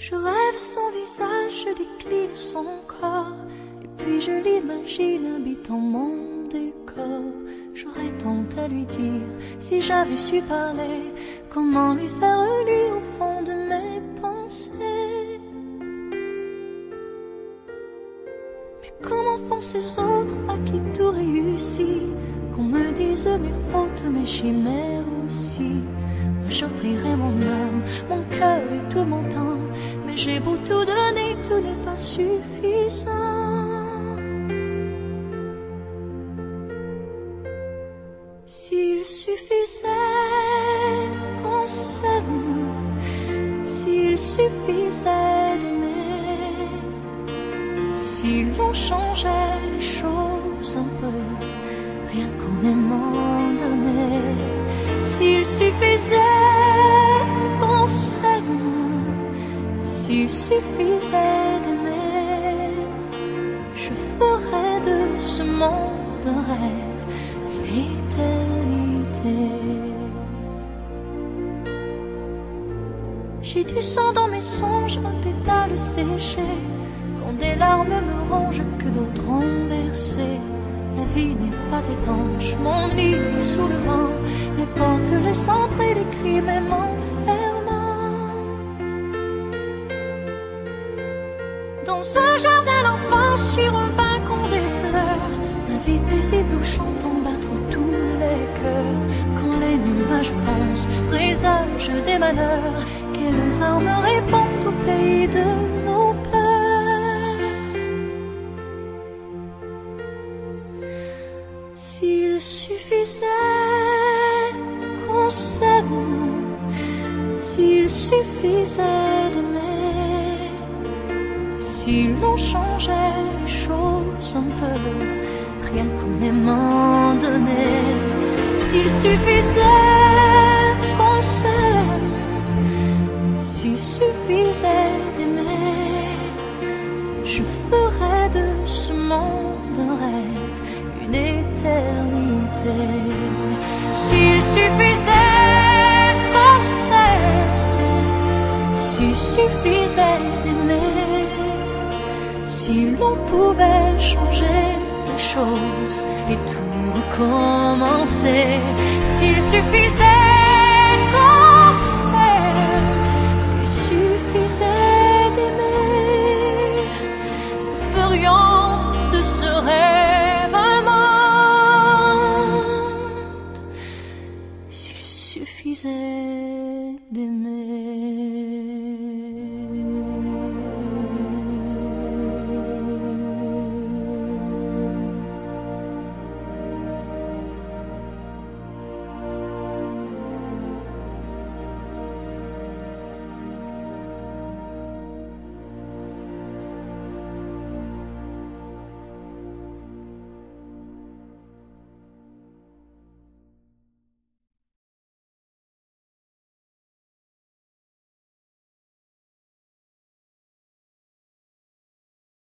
Je rêve son visage, je décline son corps, et puis je l'imagine habitant mon décor. J'aurais tant à lui dire si j'avais su parler, comment lui faire lire au fond de mes pensées. Mais comment font ces autres à qui tout réussit, qu'on me dise mes fautes, mes chimères aussi. Moi j'offrirai mon âme, mon cœur et tout mon temps, mais j'ai beau tout donner, tout n'est pas suffisant. S'il suffisait qu'on s'aime, s'il suffisait d'aimer, si l'on changeait les choses un peu, rien qu'en aimant donner. S'il suffisait qu'on s'aime, s'il suffisait d'aimer, je ferais de ce monde un rêve, une éternité. J'ai du sang dans mes songes, un pétale séché, quand des larmes me rongent que d'autres ont versé. La vie n'est pas étanche, mon lit est sous le vent, les portes laissent entrer les cris même en fermant. Dans un jardin d'enfance, sur un balcon des fleurs, ma vie paisible où chantant battre tous les cœurs. Quand les nuages foncent, présagent des malheurs, quelles armes répondent au pays de nos peurs. S'il suffisait qu'on s'aime, s'il suffisait d'aimer, si l'on changeait les choses un peu, rien qu'en aimant donner. S'il suffisait qu'on s'aime, s'il suffisait d'aimer, je ferais de ce monde un rêve, une éternité. S'il suffisait qu'on s'aime, s'il suffisait d'aimer, si l'on pouvait changer les choses et tout recommencer. S'il suffisait qu'on s'aime, s'il suffisait d'aimer, nous ferions de ce rêve un monde. S'il suffisait d'aimer.